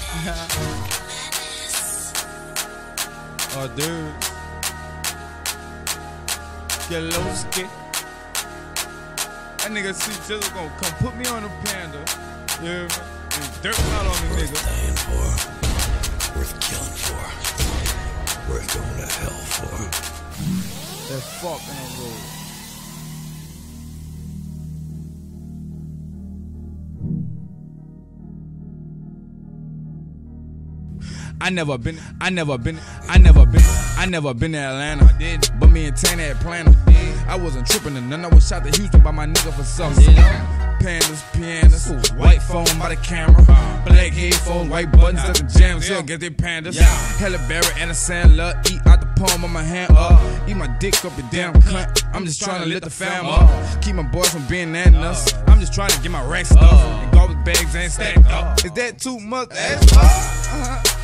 Oh, dude. Yellowski. That nigga see just gonna come put me on a panda. You hear me? And dirt out on the nigga. Worth dying for. Worth killing for. Worth going to hell for. That fuck in the road. I never been to Atlanta. I did, but me and Tana had planned. I wasn't tripping and none. I was shot to Houston by my nigga for something. Pandas, pianos, white phone by the camera, black headphones, white buttons at the jams. He'll get their pandas. Halle Berry and a Sandler, eat out the palm of my hand up. Eat my dick up, you damn cunt. I'm just trying to let the fam up. Keep my boys from being that nuts. I'm just trying to get my racks stuff. And garbage bags ain't stacked up. Is that too much? Ass up.